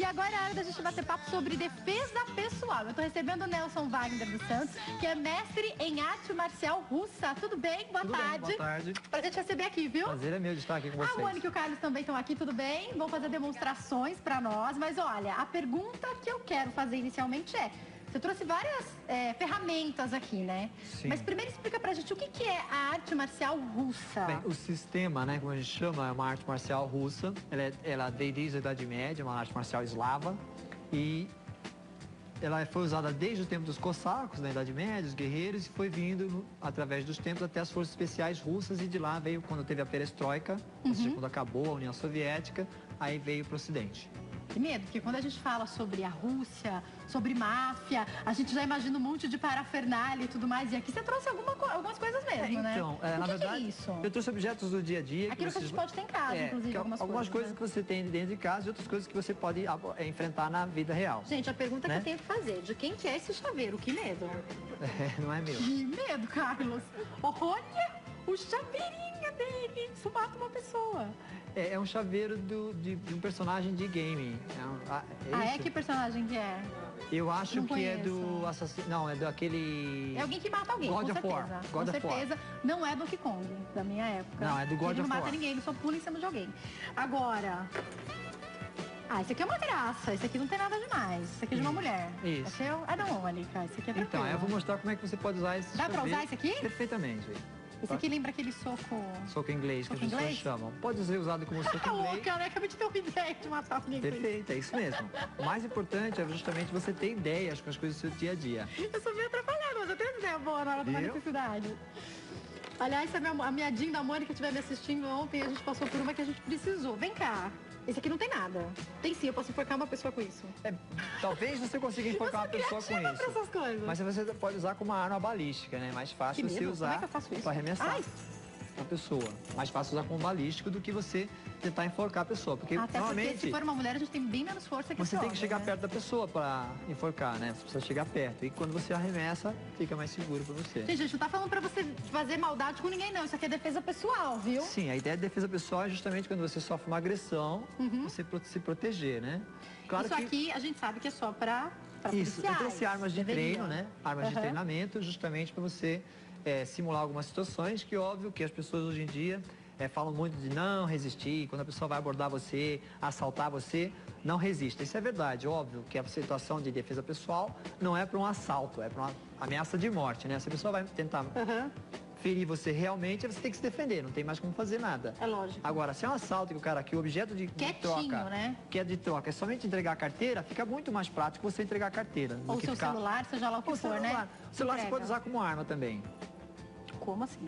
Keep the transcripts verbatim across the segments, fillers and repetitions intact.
E agora é a hora da gente bater papo sobre defesa pessoal. Eu tô recebendo o Nelson Wagner dos Santos, que é mestre em arte marcial russa. Tudo bem? Boa tudo tarde. Bem, boa tarde. Pra gente receber aqui, viu? Prazer é meu de estar aqui com vocês. A Mônica e o Carlos também estão aqui, tudo bem? Vão fazer demonstrações pra nós. Mas olha, a pergunta que eu quero fazer inicialmente é... Você trouxe várias é, ferramentas aqui, né? Sim. Mas primeiro explica pra gente o que, que é a arte marcial russa. Bem, o sistema, né, como a gente chama, é uma arte marcial russa. Ela, é, ela veio desde a Idade Média, é uma arte marcial eslava. E ela foi usada desde o tempo dos cossacos, na Idade Média, os guerreiros, e foi vindo através dos tempos até as forças especiais russas. E de lá veio quando teve a perestroika, uhum. ou seja, quando acabou a União Soviética, aí veio para o Ocidente. Que medo, porque quando a gente fala sobre a Rússia, sobre máfia, a gente já imagina um monte de parafernália e tudo mais. E aqui você trouxe alguma, algumas coisas mesmo, é, né? Então, é, o na que verdade, que é isso? Eu trouxe objetos do dia a dia. Aquilo que, que a gente pode ter em casa, é, inclusive, algumas, algumas coisas. Algumas coisas que você tem dentro de casa e outras coisas que você pode é, enfrentar na vida real. Gente, a pergunta né? que eu tenho que fazer, de quem que é esse chaveiro? Que medo. É, não é meu. Que medo, Carlos. Olha o chaveirinho dele. Isso mata uma pessoa. É, é um chaveiro do, de, de um personagem de game. É um, ah, é, ah, é? Que personagem que é? Eu acho não que conheço. é do assassino. Não, é do aquele. É alguém que mata alguém, God com of certeza. War. God com of certeza. War. Não é Donkey Kong, da minha época. Não, é do God ele of War. Ele não mata ninguém, ele só pula em cima de alguém. Agora... Ah, esse aqui é uma graça, esse aqui não tem nada demais. Esse aqui é de uma mulher. Isso. Esse é, é da Mônica, esse aqui é tranquilo. Então, eu vou mostrar como é que você pode usar esse Dá pra usar esse aqui? Perfeitamente. Esse aqui lembra aquele soco... Soco inglês, soco que as pessoas inglês? chamam. Pode ser usado como soco É inglês. louca, né? Acabei de ter uma ideia de matar alguém. Perfeito, é isso mesmo. O mais importante é justamente você ter ideias com as coisas do seu dia a dia. Eu sou meio atrapalhada, mas eu tenho ideia boa na hora de uma necessidade. Aliás, se a minha, a minha Jean da Mônica estiver me assistindo ontem, a gente passou por uma que a gente precisou. Vem cá. Esse aqui não tem nada. Tem sim, eu posso enforcar uma pessoa com isso. É, talvez você consiga enforcar uma pessoa com isso. Essas coisas. Mas você pode usar como uma arma balística, né? Mais fácil que você medo. usar Como é que eu faço isso? para arremessar Ai. a pessoa. Mais fácil usar como balístico do que você tentar enforcar a pessoa. Porque Até normalmente porque se for uma mulher, a gente tem bem menos força que você tem homem, que chegar né? perto da pessoa para enforcar, né? Você precisa chegar perto. E quando você arremessa, fica mais seguro para você. Gente, a gente não tá falando pra você fazer maldade com ninguém, não. Isso aqui é defesa pessoal, viu? Sim, a ideia de defesa pessoal é justamente quando você sofre uma agressão, uhum. você se proteger, né? Claro Isso que... aqui a gente sabe que é só pra, pra Isso, policiais. trouxe armas de Deveria. treino, né? Armas uhum. de treinamento, justamente para você é, simular algumas situações que, óbvio, que as pessoas hoje em dia é, falam muito de não resistir, quando a pessoa vai abordar você, assaltar você, não resista. Isso é verdade, óbvio que a situação de defesa pessoal não é para um assalto, é para uma ameaça de morte, né? Se a pessoa vai tentar Uhum. ferir você realmente, você tem que se defender, não tem mais como fazer nada. É lógico. Agora, se é um assalto que o cara aqui, o objeto de, de troca, né? que é de troca, é somente entregar a carteira, fica muito mais prático você entregar a carteira. Ou seu ficar... celular, seja lá o que Ou for, celular. né? O celular você pode usar como arma também. Como assim?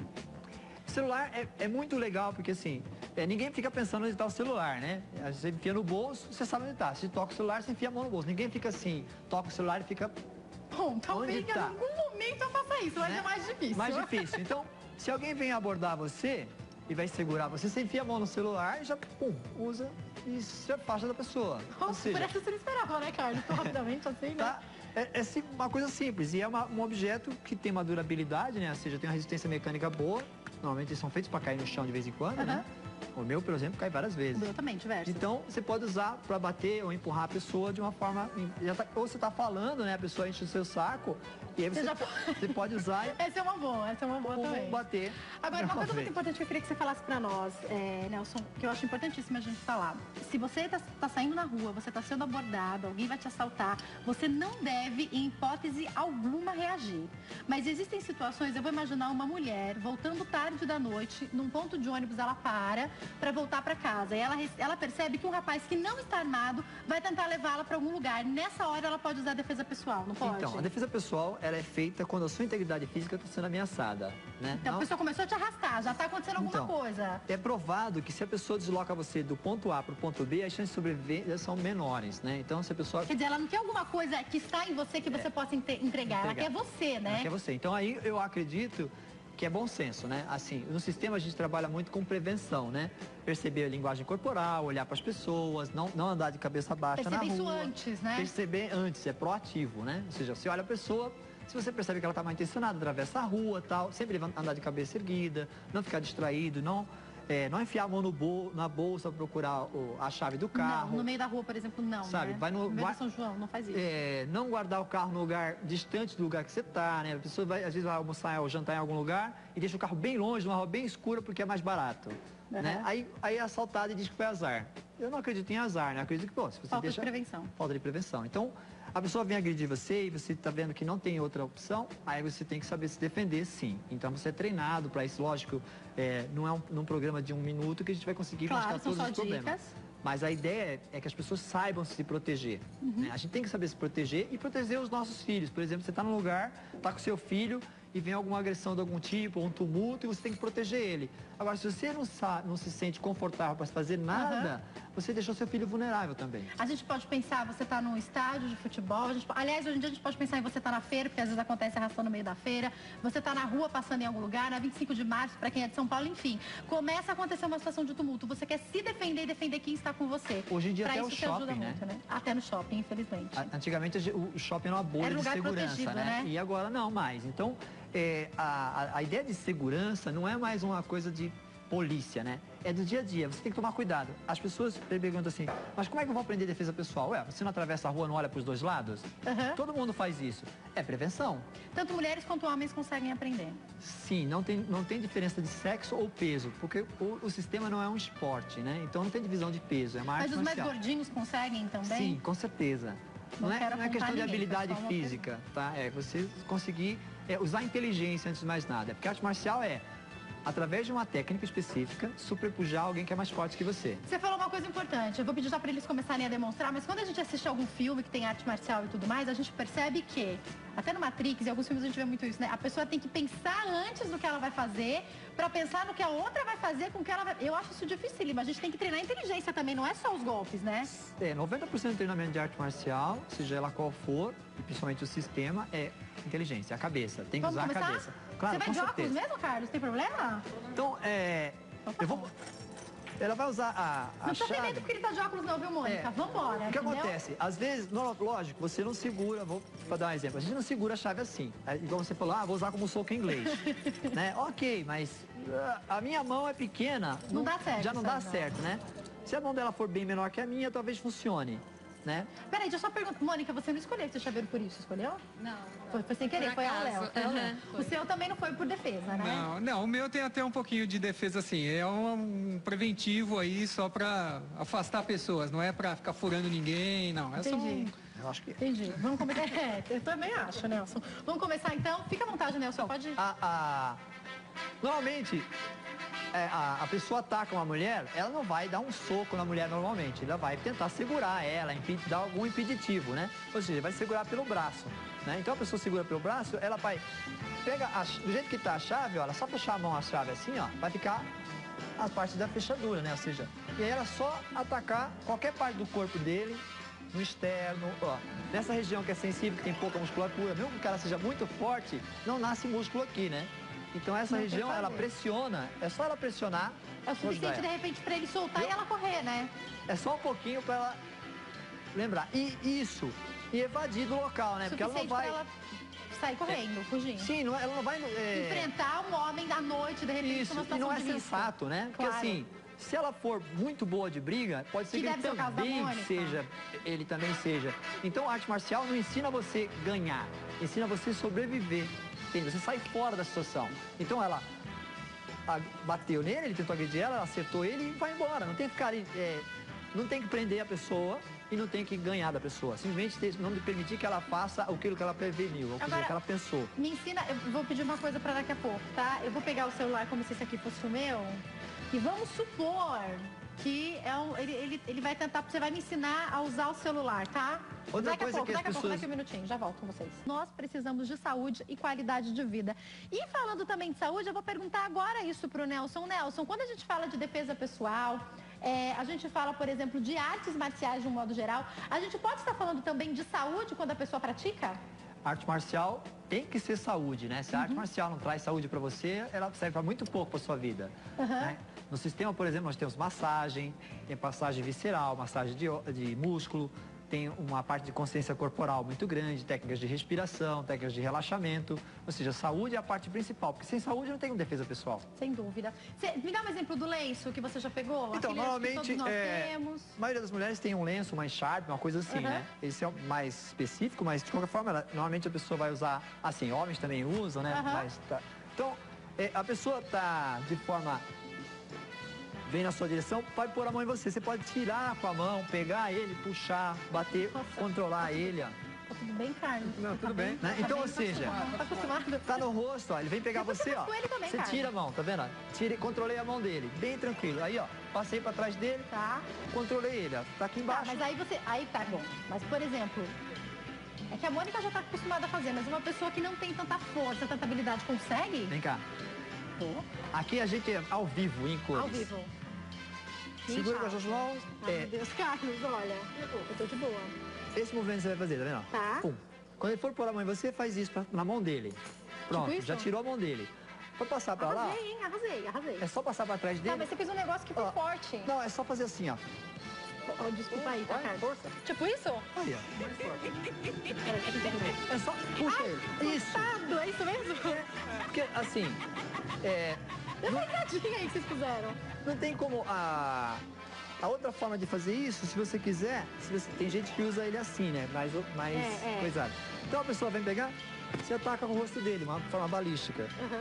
O celular é, é muito legal, porque assim, é, ninguém fica pensando onde está o celular, né? Você enfia no bolso, você sabe onde está. Se toca o celular, você enfia a mão no bolso. Ninguém fica assim, toca o celular e fica... Bom, talvez em tá? algum momento eu faça isso, mas né? é mais difícil. Mais difícil. Então, se alguém vem abordar você e vai segurar você, você enfia a mão no celular e já, pum, usa e se afasta da pessoa. Oh, Ou seja, por essa você não esperava, né, Carlos? Tão rapidamente assim, né? Tá? É, é uma coisa simples e é uma, um objeto que tem uma durabilidade, né? Ou seja, tem uma resistência mecânica boa. Normalmente eles são feitos para cair no chão de vez em quando, uhum. né? O meu, por exemplo, cai várias vezes. O meu também, diversos. Então, você pode usar para bater ou empurrar a pessoa de uma forma... Já tá, ou você está falando, né? A pessoa enche o seu saco e aí você, você, já... você pode usar... Essa é uma boa, essa é uma boa também. bater. Agora, uma coisa muito importante que eu queria que você falasse para nós, é, Nelson, que eu acho importantíssimo a gente falar. Se você está tá saindo na rua, você está sendo abordado, alguém vai te assaltar, você não deve, em hipótese alguma, reagir. Mas existem situações, eu vou imaginar uma mulher voltando tarde da noite, num ponto de ônibus, ela para para voltar para casa. E ela, ela percebe que um rapaz que não está armado vai tentar levá-la para algum lugar. Nessa hora, ela pode usar a defesa pessoal, não pode? Então, a defesa pessoal, ela é feita quando a sua integridade física está sendo ameaçada, né? Então, não... a pessoa começou a te arrastar, já está acontecendo alguma então, coisa. É provado que se a pessoa desloca você do ponto A para o ponto B, as chances de sobreviver são menores, né? Então, se a pessoa... Quer dizer, ela não quer alguma coisa que está em você que você é. possa entregar. entregar, ela quer você, né? Ela quer você. Então, aí eu acredito que é bom senso, né? Assim, no sistema a gente trabalha muito com prevenção, né? Perceber a linguagem corporal, olhar para as pessoas, não, não andar de cabeça baixa na rua. Perceber isso antes, né? Perceber antes, é proativo, né? Ou seja, você olha a pessoa, se você percebe que ela está mal intencionada, atravessa a rua, tal, sempre andar de cabeça erguida, não ficar distraído, não É, não enfiar a mão no bol, na bolsa para procurar o, a chave do carro. Não, no meio da rua, por exemplo, não, Sabe, né? vai no, no meio vai, de São João, não faz isso. É, não guardar o carro no lugar distante do lugar que você está, né? A pessoa vai, às vezes vai almoçar ou jantar em algum lugar e deixa o carro bem longe, numa rua bem escura, porque é mais barato. Uhum. Né? Aí, aí é assaltado e diz que foi azar. Eu não acredito em azar, né? Eu acredito que, pô, se você Falta deixa... de prevenção. Falta de prevenção. Então, a pessoa vem agredir você e você está vendo que não tem outra opção, aí você tem que saber se defender, sim. Então, você é treinado para isso. Lógico, é, não é um, num programa de um minuto que a gente vai conseguir claro, mostrar todos os dicas. problemas. Mas a ideia é que as pessoas saibam se proteger. Uhum. Né? A gente tem que saber se proteger e proteger os nossos filhos. Por exemplo, você está num lugar, está com seu filho e vem alguma agressão de algum tipo, ou um tumulto, e você tem que proteger ele. Agora, se você não, sabe, não se sente confortável para fazer nada, uhum. você deixou seu filho vulnerável também. A gente pode pensar, você está num estádio de futebol, a gente, aliás, hoje em dia a gente pode pensar em você estar tá na feira, porque às vezes acontece arrastão no meio da feira, você está na rua passando em algum lugar, na vinte e cinco de março, para quem é de São Paulo, enfim. Começa a acontecer uma situação de tumulto, você quer se defender e defender quem está com você. Hoje em dia pra até isso o shopping, né? Muito, né? Até no shopping, infelizmente. Antigamente o shopping era uma bolha era de segurança, né? né? E agora não mais. Então, é, a, a ideia de segurança não é mais uma coisa de polícia, né? É do dia a dia, você tem que tomar cuidado. As pessoas perguntam assim, mas como é que eu vou aprender defesa pessoal? Ué, você não atravessa a rua, não olha para os dois lados? Uhum. Todo mundo faz isso. É prevenção. Tanto mulheres quanto homens conseguem aprender. Sim, não tem, não tem diferença de sexo ou peso, porque o, o sistema não é um esporte, né? Então não tem divisão de peso, é uma arte Mas os marcial. mais gordinhos conseguem também? Sim, com certeza. Não, não, é, não é questão de habilidade física, tá? É você conseguir é, usar a inteligência antes de mais nada. Porque a arte marcial é, através de uma técnica específica, superpujar alguém que é mais forte que você. Você falou uma coisa importante, eu vou pedir já para eles começarem a demonstrar, mas quando a gente assiste algum filme que tem arte marcial e tudo mais, a gente percebe que, até no Matrix e alguns filmes a gente vê muito isso, né? A pessoa tem que pensar antes do que ela vai fazer, para pensar no que a outra vai fazer com o que ela vai... Eu acho isso difícil, mas a gente tem que treinar a inteligência também, não é só os golpes, né? É, noventa por cento do treinamento de arte marcial, seja ela qual for, e principalmente o sistema, é inteligência, a cabeça. Tem que Vamos usar começar? a cabeça. Claro, você vai com de óculos certeza. mesmo, Carlos? Tem problema? Então, é... Então tá eu vou... bom. Ela vai usar a, a não chave... Não tem medo porque ele tá de óculos não, viu, Mônica? É. Vambora, O que entendeu? acontece? Às vezes, no, lógico, você não segura... Vou pra dar um exemplo. A gente não segura a chave assim. É, igual você falou, ah, vou usar como soco em inglês. Né? Ok, mas uh, a minha mão é pequena. Não, não dá certo. Já não dá certo, né? Se a mão dela for bem menor que a minha, talvez funcione. Né? Peraí, deixa eu só perguntar. Mônica, você não escolheu esse chaveiro por isso, escolheu? Não. Foi, foi sem querer, foi ao Léo. Uhum. O seu também não foi por defesa, né? Não, não, o meu tem até um pouquinho de defesa, assim. É um, um preventivo aí só pra afastar pessoas, não é pra ficar furando ninguém, não. É Entendi. só um... Eu acho que... Entendi. Vamos começar. É, eu também acho, Nelson. Vamos começar então? Fica à vontade, Nelson. Então, pode... A, a... Normalmente... É, a, a pessoa ataca uma mulher, ela não vai dar um soco na mulher normalmente, ela vai tentar segurar ela, impedir, dar algum impeditivo, né? Ou seja, vai segurar pelo braço, né? Então a pessoa segura pelo braço, ela vai, pega, a, do jeito que tá a chave, ó, ela só fechar a mão a chave assim, ó, vai ficar a parte da fechadura, né? Ou seja, e aí ela só atacar qualquer parte do corpo dele, no externo, ó, nessa região que é sensível, que tem pouca musculatura, mesmo que o cara seja muito forte, não nasce músculo aqui, né? Então essa não região, ela pressiona, é só ela pressionar. É o suficiente, de repente, para ele soltar Eu... e ela correr, né? É só um pouquinho para ela lembrar. E isso, e evadir do local, né? Porque ela não vai... ela sair correndo, é... fugindo. Sim, não, ela não vai... É... Enfrentar um homem da noite, de repente, isso, numa situação e não é de sensato, risco. né? Porque claro. assim, se ela for muito boa de briga, pode ser que, que ele também seja, ele também seja. Então a arte marcial não ensina você ganhar, ensina você sobreviver. Você sai fora da situação. Então ela bateu nele, ele tentou agredir ela, ela acertou ele e vai embora. Não tem que ficar, é, não tem que prender a pessoa e não tem que ganhar da pessoa. Simplesmente não permitir que ela faça aquilo que ela preveniu, ou seja, que ela pensou. Me ensina, eu vou pedir uma coisa para daqui a pouco, tá? Eu vou pegar o celular como se esse aqui fosse o meu e vamos supor que é um, ele, ele, ele vai tentar, você vai me ensinar a usar o celular, tá? Outra daqui coisa a pouco, que as daqui a pessoas... pouco, daqui a um minutinho, já volto com vocês. Nós precisamos de saúde e qualidade de vida. E falando também de saúde, eu vou perguntar agora isso pro Nelson. Nelson, quando a gente fala de defesa pessoal, é, a gente fala, por exemplo, de artes marciais de um modo geral, a gente pode estar falando também de saúde quando a pessoa pratica? Arte marcial tem que ser saúde, né? Se a uhum. arte marcial não traz saúde para você, ela serve para muito pouco para sua vida. Uhum. Né? No sistema, por exemplo, nós temos massagem, tem massagem visceral, massagem de, de músculo, tem uma parte de consciência corporal muito grande, técnicas de respiração, técnicas de relaxamento, ou seja, saúde é a parte principal, porque sem saúde não tem uma defesa pessoal. Sem dúvida. Cê, me dá um exemplo do lenço que você já pegou? Então, Aquele normalmente, que todos nós é, temos. a maioria das mulheres tem um lenço mais sharp, uma coisa assim, Uhum. né? Esse é o mais específico, mas de qualquer forma, ela, normalmente a pessoa vai usar, assim, homens também usam, né? Uhum. Mas tá- então, é, a pessoa tá de forma... Vem na sua direção, pode pôr a mão em você. Você pode tirar com a mão, pegar ele, puxar, bater, Nossa. controlar ele, ó. Tá tudo bem, Carlos? Não, Você tudo tá bem. Né? Tá Então, bem? ou seja, Tá acostumado? tá no rosto, ó. Ele vem pegar Eu tô você, ó. com ele também, Você cara. tira a mão, tá vendo? ó? Tire, controlei a mão dele, bem tranquilo. Aí, ó, passei pra trás dele, Tá. controlei ele, ó. Tá aqui Tá, embaixo. mas aí você... Aí tá bom. Mas, por exemplo... É que a Mônica já tá acostumada a fazer, mas uma pessoa que não tem tanta força, tanta habilidade, consegue? Vem cá. Tô. Aqui a gente é ao vivo, em cores. Ao vivo. Segura com as suas mãos. Ai, É, meu Deus, Carlos, olha. Eu tô de boa. esse movimento você vai fazer, tá vendo? ó? Tá. Pum. Quando ele for pôr a mão em você, faz isso pra- na mão dele. Pronto, Tipo isso? já tirou a mão dele. Pra passar pra lá, Arrasei, hein? Arrasei, arrasei. é só passar pra trás Tá, dele. mas você fez um negócio que foi Ó, forte. Não, é só fazer assim, ó. Oh, desculpa aí, tá, Vai, Carlos? força. Tipo isso? Aí, ó. Peraí, deixa eu interromper. É só puxa ele. Isso. Passado, é isso mesmo? Porque, assim, é, Essa risadinha aí que vocês fizeram. não tem como a... A outra forma de fazer isso, se você quiser, se você- tem gente que usa ele assim, né? Mais, mais É, é. coisado. Então a pessoa vem pegar, você ataca com o rosto dele, uma forma balística. Aham.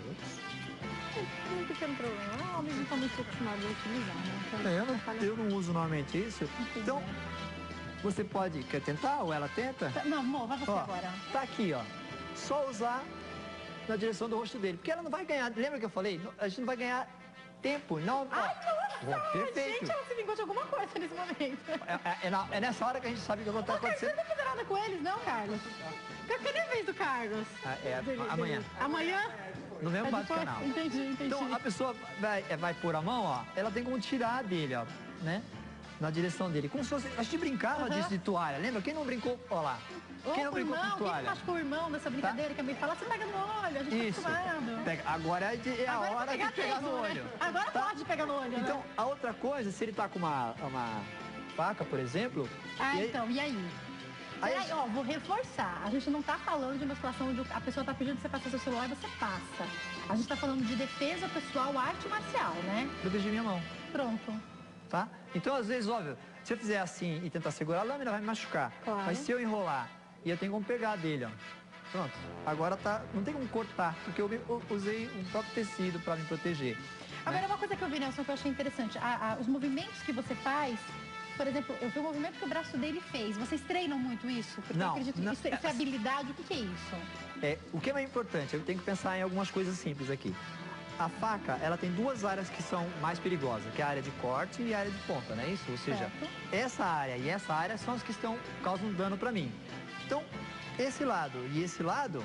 Não um pequeno problema. Ah, homens não estão muito acostumados a utilizar, né? Então, É, eu, não, atrapalha- eu não uso normalmente isso. Então, você pode, quer tentar ou ela tenta? Tá, não, amor, vai você Ó, agora. tá aqui, ó. Só usar na direção do rosto dele. Porque ela não vai ganhar, lembra que eu falei? A gente não vai ganhar tempo, não... Ai, ó. nossa! Perfeito. Gente, ela se vingou de alguma coisa nesse momento. É, é- é na- é nessa hora que a gente sabe o que está Ô, Carlos, você acontecendo. não vai fazer nada com eles, não, Carlos? Cadê a vez do Carlos? Ah, é, Dele- amanhã. dele. Amanhã? No mesmo É bate depois? canal. Entendi, entendi. Então a pessoa vai, é, vai pôr a mão, ó, ela tem como tirar dele, ó, né? Na direção dele. Como se fosse. A gente brincava Aham. disso de toalha, lembra? Quem não brincou, ó lá. Ou Quem não o brincou irmão, com quem que toalha? machucou o irmão nessa brincadeira que a mãe fala, você pega no olho, a gente Isso. tá acostumado. Pega. Agora é, de- é a Agora hora é pra de pegar mesmo, no né? olho. Agora Tá? pode pegar no olho, Então, né? a outra coisa, se ele tá com uma, uma faca, por exemplo. Ah, e aí- então, e aí? Aí Peraí, a- ó, vou reforçar. A gente não tá falando de uma situação onde a pessoa tá pedindo pra você passar seu celular e você passa. A gente tá falando de defesa pessoal, arte marcial, né? Proteger minha mão. Pronto. Tá? Então, às vezes, óbvio, se eu fizer assim e tentar segurar a lâmina, vai me machucar. Claro. Mas se eu enrolar e eu tenho como pegar dele, ó. Pronto. Agora tá. Não tem como cortar, porque eu, me- eu usei um próprio tecido para me proteger. Agora, né? uma coisa que eu vi, Nelson, que eu achei interessante. A- a- os movimentos que você faz, por exemplo, eu vi o movimento que o braço dele fez. Vocês treinam muito isso? Porque Não, eu acredito que não. isso, isso é habilidade. O que, que é isso? É, o que é mais importante? Eu tenho que pensar em algumas coisas simples aqui. A faca, ela tem duas áreas que são mais perigosas, que é a área de corte e a área de ponta, não é isso? Ou seja, Certo. essa área e essa área são as que estão causam dano para mim. Então, esse lado e esse lado,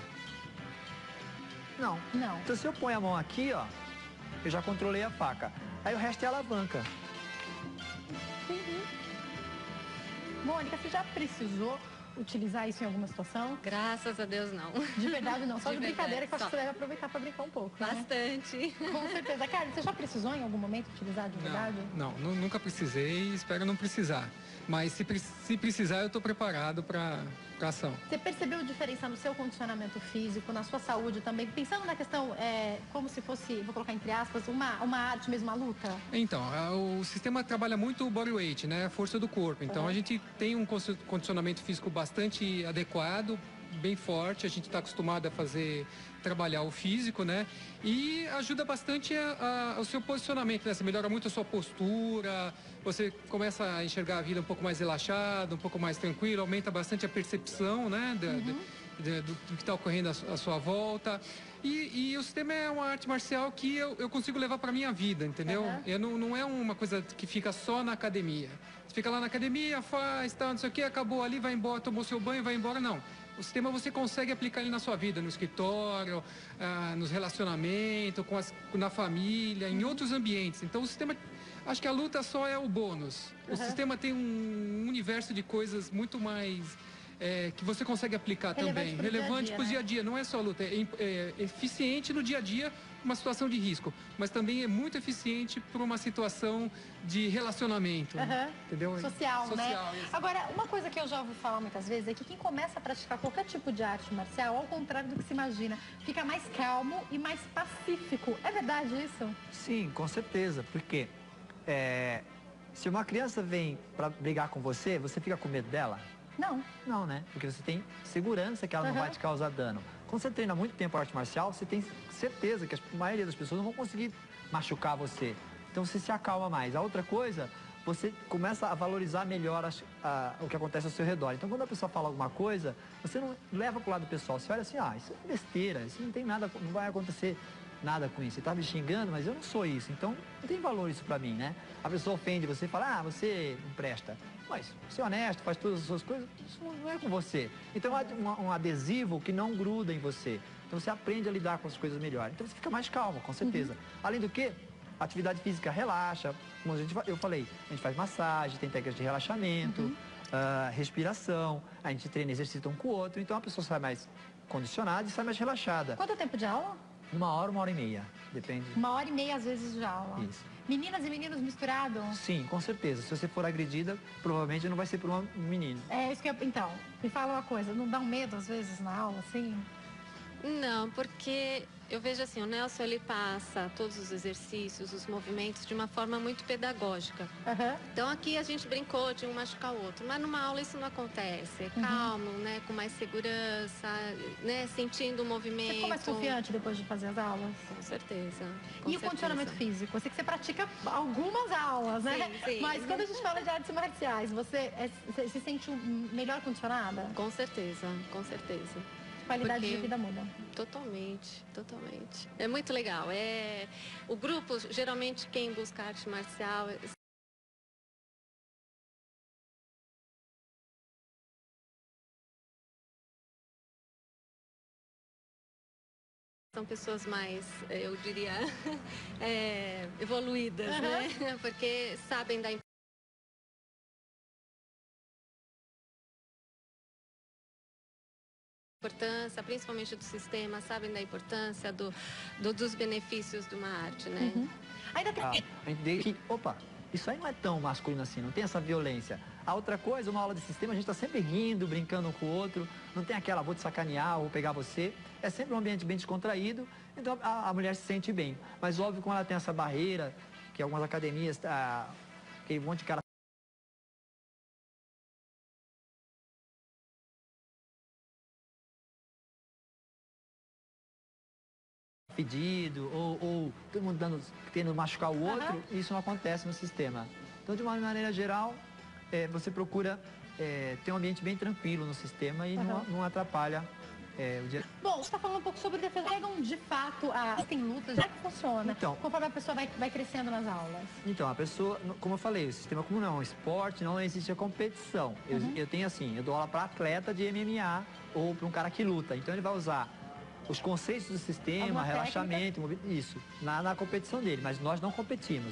não. Não. Então, se eu ponho a mão aqui, ó, eu já controlei a faca. Aí o resto é alavanca. Entendi. Mônica, você já precisou utilizar isso em alguma situação? Graças a Deus, não. De verdade, não. Só de, De brincadeira, verdade, que eu acho só. que você deve aproveitar para brincar um pouco. Né? Bastante. Com certeza. Carlos, você já precisou em algum momento utilizar de verdade? Não, não, nu- nunca precisei e espero não precisar. Mas se, pre- se precisar, eu estou preparado para a ação. Você percebeu diferença no seu condicionamento físico, na sua saúde também? Pensando na questão, é, como se fosse, vou colocar entre aspas, uma, uma arte mesmo, uma luta? Então, a- o sistema trabalha muito o body weight, né? A força do corpo. Então, Uhum. a gente tem um consi- condicionamento físico bastante adequado, bem forte. A gente está acostumado a fazer, trabalhar o físico, né? E ajuda bastante a, a, o seu posicionamento, né? Você melhora muito a sua postura, você começa a enxergar a vida um pouco mais relaxada, um pouco mais tranquilo, aumenta bastante a percepção, né? Da- da- da- do, do que está ocorrendo à, su- à sua volta. E, e o sistema é uma arte marcial que eu, eu consigo levar para minha vida, entendeu? Uhum. Eu não, não é uma coisa que fica só na academia. Você fica lá na academia, faz, tal, não sei o que, acabou ali, vai embora, tomou seu banho, vai embora, não. O sistema você consegue aplicar ele na sua vida, no escritório, ah, nos relacionamentos, com as, na família, em outros ambientes. Então o sistema, acho que a luta só é o bônus. O Uhum. sistema tem um universo de coisas muito mais é, que você consegue aplicar Relevante também, pro dia a relevante dia, para o né? dia a dia. Não é só luta, é, im- é eficiente no dia a dia uma situação de risco, mas também é muito eficiente para uma situação de relacionamento, Uhum. entendeu? Social, Social, né? isso. Agora, uma coisa que eu já ouvi falar muitas vezes é que quem começa a praticar qualquer tipo de arte marcial, ao contrário do que se imagina, fica mais calmo e mais pacífico. É verdade isso? Sim, com certeza, porque é, se uma criança vem para brigar com você, você fica com medo dela? Não. Não, né? Porque você tem segurança que ela Uhum. não vai te causar dano. Quando você treina muito tempo arte marcial, você tem certeza que a maioria das pessoas não vão conseguir machucar você. Então você se acalma mais. A outra coisa, você começa a valorizar melhor a, a, o que acontece ao seu redor. Então quando a pessoa fala alguma coisa, você não leva pro lado pessoal. Você olha assim, ah, isso é besteira, isso não tem nada, não vai acontecer nada com isso. Você tá me xingando, mas eu não sou isso. Então não tem valor isso pra mim, né? A pessoa ofende você e fala, ah, você não presta. Mas você é honesto, faz todas as suas coisas, isso não é com você. Então é um, um adesivo que não gruda em você. Então você aprende a lidar com as coisas melhor. Então você fica mais calmo, com certeza. Uhum. Além do que, a atividade física relaxa. Como a gente, eu falei, a gente faz massagem, tem técnicas de relaxamento, uhum. uh, respiração, a gente treina, exercita um com o outro. Então a pessoa sai mais condicionada e sai mais relaxada. Quanto tempo de aula? Uma hora, uma hora e meia, depende. Uma hora e meia, às vezes, de aula. Isso. Meninas e meninos misturados? Sim, com certeza. Se você for agredida, provavelmente não vai ser por um menino. É isso que eu... Então, me fala uma coisa, não dá um medo, às vezes, na aula, assim? Não, porque eu vejo assim, o Nelson, ele passa todos os exercícios, os movimentos de uma forma muito pedagógica. Uhum. Então aqui a gente brincou de um machucar o outro, mas numa aula isso não acontece. É calmo, uhum. né, com mais segurança, né, sentindo o movimento. Você ficou mais confiante depois de fazer as aulas? Com certeza. Com e certeza. O condicionamento físico? Eu sei que você pratica algumas aulas, né? Sim, sim. Mas quando a gente fala de artes marciais, você, é, você se sente melhor condicionada? Com certeza, com certeza. Qualidade Porque... de vida muda. Totalmente, totalmente. É muito legal. É... O grupo, geralmente, quem busca arte marcial... São pessoas mais, eu diria, é, evoluídas, uhum. né? Porque sabem da importância, principalmente do sistema, sabem da importância do, do dos benefícios de uma arte, né? Uhum. Ainda tem... ah, a gente deixa que, opa, isso aí não é tão masculino assim, não tem essa violência. A outra coisa, uma aula de sistema, a gente tá sempre rindo, brincando um com o outro, não tem aquela, vou te sacanear, vou pegar você. É sempre um ambiente bem descontraído, então a, a mulher se sente bem. Mas óbvio, quando ela tem essa barreira, que algumas academias, ah, aquele monte de cara pedido, ou, ou todo mundo dando, tendo machucar o outro, uhum. isso não acontece no sistema. Então, de uma maneira geral, é, você procura é, ter um ambiente bem tranquilo no sistema e uhum. não, não atrapalha é, o dia. Bom, você está falando um pouco sobre defesa. Pegam de fato, a... tem lutas, já que funciona, então, conforme a pessoa vai, vai crescendo nas aulas? Então, a pessoa, como eu falei, o sistema como não é um esporte, não existe a competição. Eu, uhum. eu tenho assim, eu dou aula para atleta de M M A ou para um cara que luta. Então, ele vai usar os conceitos do sistema, alguma relaxamento, técnica? Isso, na, na competição dele, mas nós não competimos.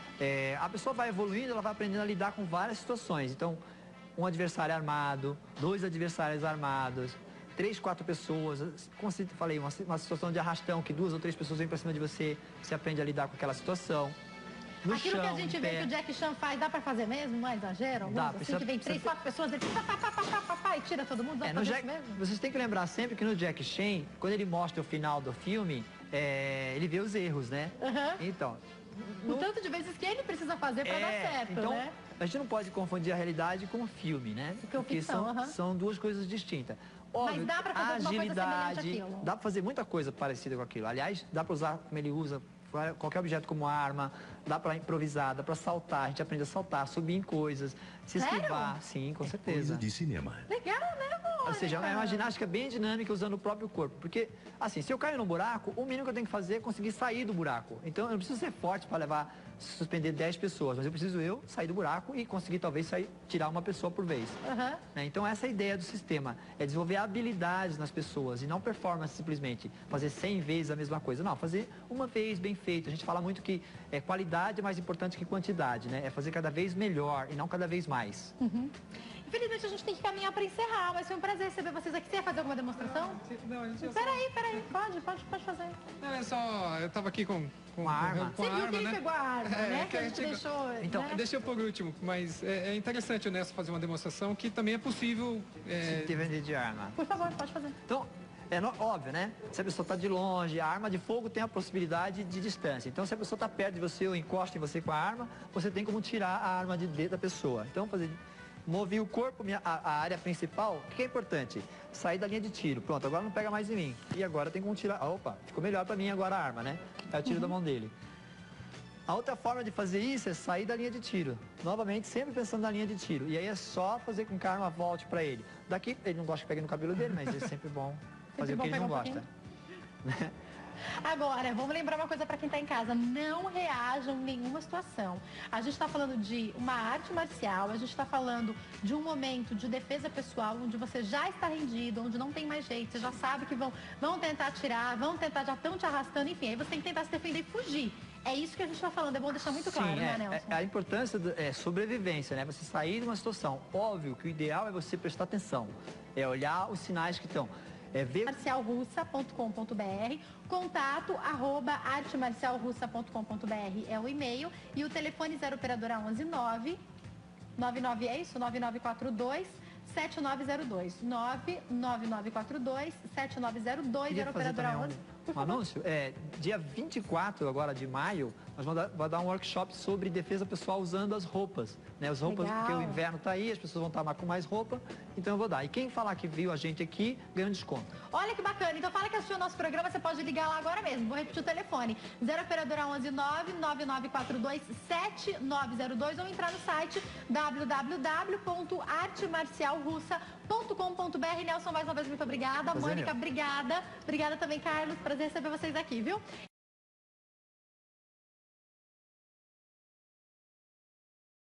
É, a pessoa vai evoluindo, ela vai aprendendo a lidar com várias situações. Então, um adversário armado, dois adversários armados, três, quatro pessoas, como eu falei, uma, uma situação de arrastão, que duas ou três pessoas vêm pra cima de você, você aprende a lidar com aquela situação. No Aquilo chão, que a gente vê que o Jack Chan faz, dá pra fazer mesmo? Não é exagero? Alguns, dá, assim, precisa, que vem três, quatro pessoas, ele pá, pá, pá, pá, pá, pá, e tira todo mundo, dá é, pra no fazer Jack, isso mesmo? Vocês têm que lembrar sempre que no Jack Chan, quando ele mostra o final do filme, é, ele vê os erros, né? Uhum. Então... No... O tanto de vezes que ele precisa fazer pra é, dar certo, então, né? A gente não pode confundir a realidade com o filme, né? Porque, Porque ficção, são, uhum. são duas coisas distintas. Óbvio, mas dá pra fazer agilidade, alguma coisa semelhante àquilo. Dá pra fazer muita coisa parecida com aquilo. Aliás, dá pra usar como ele usa qualquer objeto como arma, dá pra improvisar, dá pra saltar, a gente aprende a saltar, subir em coisas, se Sério? esquivar. Sim, com certeza. Coisa de cinema. Legal, né, amor? Ou seja, é uma ginástica bem dinâmica usando o próprio corpo. Porque, assim, se eu caio no buraco, o mínimo que eu tenho que fazer é conseguir sair do buraco. Então, eu não preciso ser forte para levar, suspender dez pessoas, mas eu preciso eu sair do buraco e conseguir talvez sair, tirar uma pessoa por vez. Uhum. Né? Então, essa é a ideia do sistema, é desenvolver habilidades nas pessoas e não performance simplesmente, fazer cem vezes a mesma coisa. Não, fazer uma vez bem feito. A gente fala muito que é, qualidade é mais importante que quantidade, né? É fazer cada vez melhor e não cada vez mais. Uhum. Felizmente a gente tem que caminhar para encerrar, mas foi um prazer receber vocês aqui. Você ia fazer alguma demonstração? Não, a gente já Peraí, peraí, pode, pode, pode fazer. Não, é só... Eu tava aqui com... Com a arma. Com Você a viu arma, que ele né? pegou a arma, É, né? que Que a a gente gente- deixou... Então, né? Deixei por último, mas é, é interessante o Nelson fazer uma demonstração que também é possível... é, Se te vender de arma. Por favor, pode fazer. Então, é no- óbvio, né? Se a pessoa está de longe, a arma de fogo tem a possibilidade de distância. Então, se a pessoa está perto de você ou encosta em você com a arma, você tem como tirar a arma de dentro da pessoa. Então, fazer... Mover o corpo, minha- a, a área principal, o que é importante? Sair da linha de tiro. Pronto, agora não pega mais em mim. E agora tem como tirar... Opa, ficou melhor para mim agora a arma, né? É o tiro da mão dele. A outra forma de fazer isso é sair da linha de tiro. Novamente, sempre pensando na linha de tiro. E aí é só fazer com que a arma volte para ele. Daqui, ele não gosta que pegue no cabelo dele, mas é sempre bom fazer Sempre o que bom ele não pegar um gosta. Agora, vamos lembrar uma coisa para quem está em casa. Não reajam em nenhuma situação. A gente está falando de uma arte marcial, a gente está falando de um momento de defesa pessoal, onde você já está rendido, onde não tem mais jeito, você já sabe que vão, vão tentar atirar, vão tentar, já estão te arrastando, enfim, aí você tem que tentar se defender e fugir. É isso que a gente está falando, é bom deixar muito claro, Sim, né, é, Nelson? é, a importância do- é sobrevivência, né? Você sair de uma situação. Óbvio que o ideal é você prestar atenção, é olhar os sinais que estão. É ver marcial russa ponto com ponto br, contato arroba arte marcial russa ponto com ponto br é o e-mail e o telefone zero operadora onze nove nove nove é isso? nove nove quatro dois sete nove zero dois nove nove nove quatro dois sete nove zero dois Queria zero fazer operadora também onze. um, um anúncio. É, dia vinte e quatro agora de maio, nós vamos dar, vai dar um workshop sobre defesa pessoal usando as roupas. Né? As roupas, Legal. porque o inverno está aí, as pessoas vão estar com mais roupa, então eu vou dar. E quem falar que viu a gente aqui, ganha um desconto. Olha que bacana, então fala que assistiu o nosso programa, você pode ligar lá agora mesmo. Vou repetir o telefone, zero operadora onze nove nove nove quatro dois sete nove zero dois ou entrar no site w w w ponto arte marcial russa ponto com ponto br. Nelson, mais uma vez, muito obrigada. Prazer, Mônica, meu. obrigada. Obrigada também, Carlos. Prazer receber vocês aqui, viu?